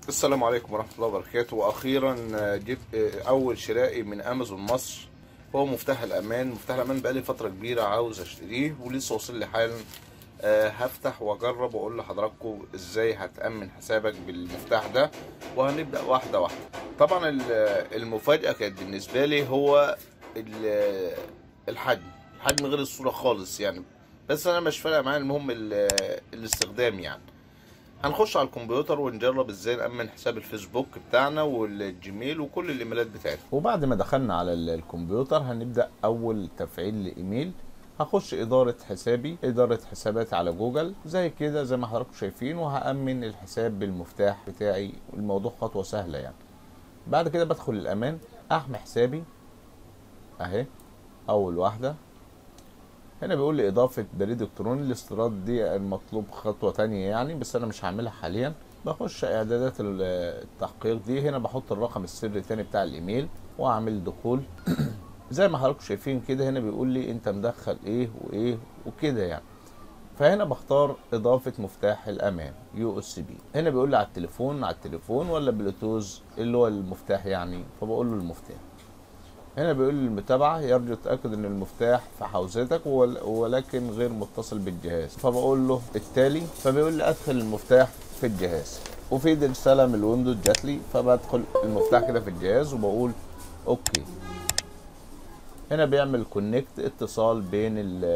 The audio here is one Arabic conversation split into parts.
السلام عليكم ورحمة الله وبركاته. وأخيرا جبت أول شرائي من أمازون مصر. هو مفتاح الأمان. مفتاح الأمان بقالي فترة كبيرة عاوز أشتريه ولسه واصل لي حالا. هفتح وأجرب وأقول لحضراتكم إزاي هتأمن حسابك بالمفتاح ده، وهنبدأ واحدة واحدة. طبعا المفاجأة كانت بالنسبة لي هو ال- الحجم غير الصورة خالص يعني. بس أنا مش فارقة معايا، المهم الاستخدام يعني. هنخش على الكمبيوتر ونجرب ازاي نأمن حساب الفيسبوك بتاعنا والجيميل وكل الايميلات بتاعتنا. وبعد ما دخلنا على الكمبيوتر هنبدأ أول تفعيل لإيميل. هخش إدارة حسابي، إدارة حساباتي على جوجل زي كده زي ما حضراتكم شايفين، وهأمن الحساب بالمفتاح بتاعي. الموضوع خطوة سهلة يعني. بعد كده بدخل الأمان، أحمي حسابي أهي. أول واحدة هنا بيقول لي إضافة بريد إلكتروني. الاستيراد دي المطلوب خطوة تانية يعني، بس أنا مش هعملها حاليا. بخش إعدادات التحقيق دي. هنا بحط الرقم السري التاني بتاع الإيميل وأعمل دخول. زي ما حضراتكم شايفين كده، هنا بيقول لي أنت مدخل إيه وإيه وكده يعني. فهنا بختار إضافة مفتاح الأمان USB. هنا بيقول لي على التليفون ولا بلوتوث اللي هو المفتاح يعني، فبقول له المفتاح. هنا بيقول لي المتابعة، يرجو تأكد ان المفتاح في حوزتك ولكن غير متصل بالجهاز، فبقول له التالي. فبيقول لي ادخل المفتاح في الجهاز، وفي دي رسالة من الويندوز جات لي، فبدخل المفتاح كده في الجهاز وبقول اوكي. هنا بيعمل كونكت، اتصال بين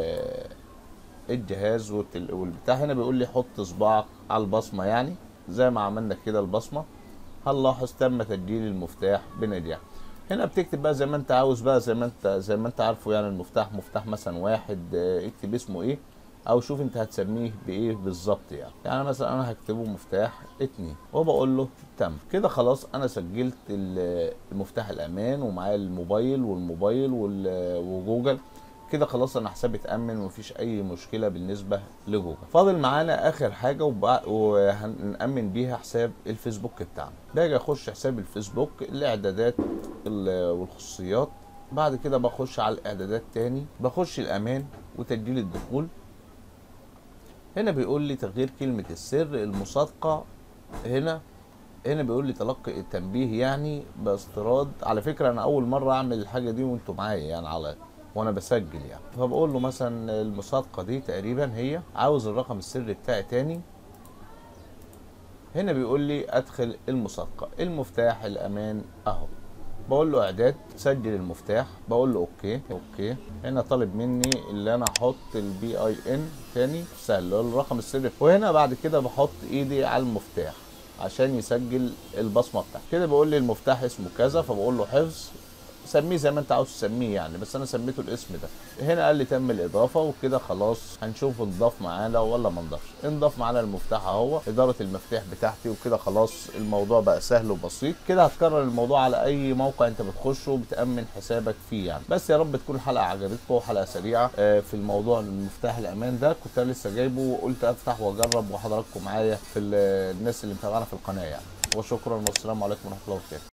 الجهاز والبتاع. هنا بيقول لي حط صباعك على البصمة يعني زي ما عملنا كده البصمة. هنلاحظ تم تسجيل المفتاح بنجاح. هنا بتكتب بقى زي ما انت عاوز بقى، زي ما انت عارفه يعني. المفتاح مفتاح مثلا واحد، اكتب اسمه ايه او شوف انت هتسميه بايه بالظبط يعني مثلا انا هكتبه مفتاح 2 وبقول له تم كده. خلاص انا سجلت المفتاح الامان ومعايا الموبايل وجوجل. كده خلاص انا حسابي اتامن ومفيش اي مشكله بالنسبه لجوجل. فاضل معانا اخر حاجه وهنامن بيها حساب الفيسبوك بتاعنا. باجي اخش حساب الفيسبوك، الاعدادات والخصوصيات. بعد كده بخش على الاعدادات تاني، بخش الامان وتسجيل الدخول. هنا بيقول لي تغيير كلمه السر المصادقه. هنا بيقول لي تلقي التنبيه يعني باستيراد. على فكره انا اول مره اعمل الحاجه دي وانتوا معايا يعني وانا بسجل يعني. فبقول له مثلا المصادقه دي تقريبا هي، عاوز الرقم السري بتاعي تاني. هنا بيقول لي ادخل المصادقه. المفتاح الامان اهو. بقول له اعداد، سجل المفتاح، بقول له اوكي. هنا طالب مني اللي انا احط الBIN تاني سهل الرقم السري. وهنا بعد كده بحط ايدي على المفتاح عشان يسجل البصمه بتاعتي. كده بيقول لي المفتاح اسمه كذا، فبقول له حفظ. سميه زي ما انت عاوز تسميه يعني، بس انا سميته الاسم ده. هنا قال لي تم الاضافه، وكده خلاص هنشوف انضاف معانا ولا ما انضافش. انضاف معانا المفتاح اهو، اداره المفاتيح بتاعتي. وكده خلاص الموضوع بقى سهل وبسيط. كده هتكرر الموضوع على اي موقع انت بتخشه وبتامن حسابك فيه يعني. بس يا رب تكون الحلقه عجبتكم وحلقه سريعه في الموضوع المفتاح الامان ده. كنت انا لسه جايبه وقلت افتح واجرب وحضراتكم معايا في الناس اللي متابعانا في القناه يعني. وشكرا والسلام عليكم ورحمه الله وبركاته.